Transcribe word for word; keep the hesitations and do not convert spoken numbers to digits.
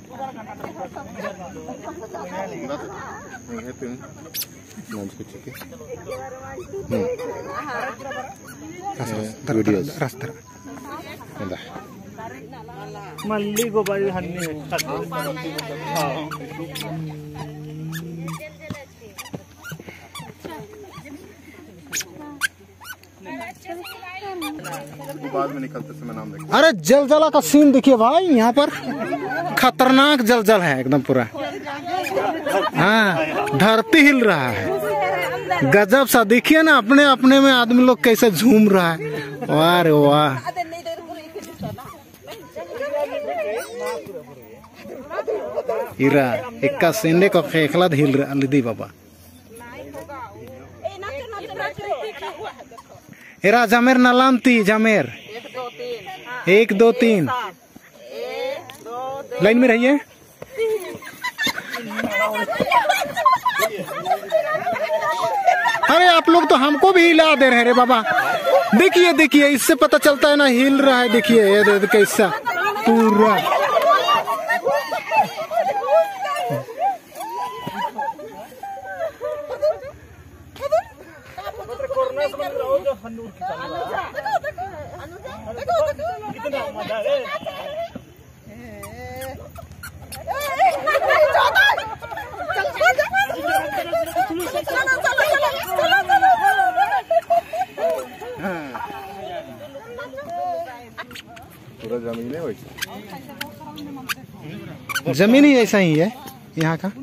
मल्ली को भाई हन्नी बाद में निकलते समय नाम देखिए। अरे जलजला का सीन देखिए भाई, यहाँ पर खतरनाक जलजल है एकदम पूरा। हाँ, धरती हिल रहा है, गजब सा। देखिए ना, अपने अपने में आदमी लोग कैसे झूम रहा है। वाह रे वाह, हीरा इक्का सेंडे को खेखला हिल रहा लिदी बाबा। एरा जमेर नलामती जमेर एक दो तीन लाइन में रहिए। अरे आप लोग तो हमको भी हिला दे रहे रे बाबा। देखिए देखिए, इससे पता चलता है ना हिल रहा है। देखिए ये कैसा पूरा। पूरा जमीन है, जमीन ही ऐसा ही है यहाँ का।